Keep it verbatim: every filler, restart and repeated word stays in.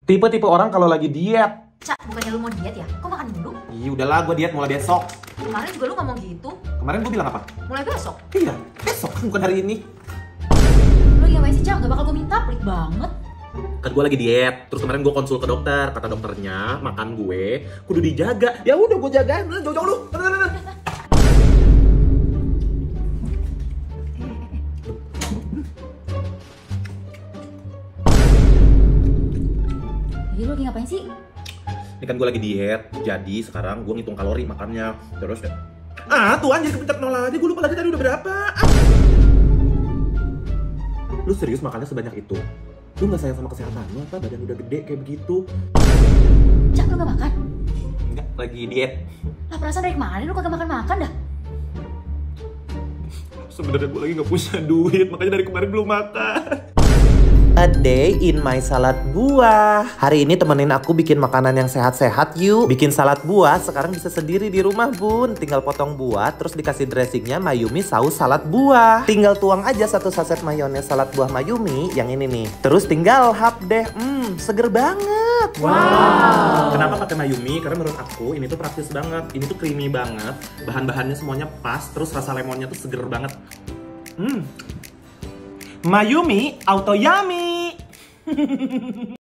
Tipe-tipe orang kalau lagi diet. Cak, bukannya lu mau diet ya? Kok makan dulu? Ih, udahlah, gue diet mulai besok. Kemarin juga lu ngomong gitu. Kemarin gue bilang apa? Mulai besok. Iya, besok, bukan hari ini. Lu ya sih, Cak, gak bakal gue minta, pelit banget. Kan gue lagi diet, terus kemarin gue konsul ke dokter. Kata dokternya, makan gue kudu dijaga. Ya udah, gue jagain. Nah, jauh-jauh lu. Nah, nah, nah. Iya, lu lagi ngapain sih? Ini kan gue lagi diet, jadi sekarang gue ngitung kalori makannya. Terus ya, ah tuan jadi kepencet nol aja, gue lupa lagi tadi udah berapa. Ah. Lu serius makannya sebanyak itu? Lu gak sayang sama kesehatan lu apa? Badan udah gede kayak begitu. Cak, lu gak makan? Enggak, lagi diet. Lah perasaan dari kemarin lu kagak makan-makan dah. Sebenarnya gue lagi gak punya duit, makanya dari kemarin belum makan. A day in my salad buah. Hari ini temenin aku bikin makanan yang sehat-sehat yuk. Bikin salad buah sekarang bisa sendiri di rumah bun. Tinggal potong buah terus dikasih dressingnya Mayumi saus salad buah. Tinggal tuang aja satu saset mayones salad buah Mayumi yang ini nih. Terus tinggal hap deh. Hmm, seger banget. Wow. Kenapa pakai Mayumi? Karena menurut aku ini tuh praktis banget. Ini tuh creamy banget. Bahan-bahannya semuanya pas. Terus rasa lemonnya tuh seger banget. Hmm. Mayumi Auto Yummy.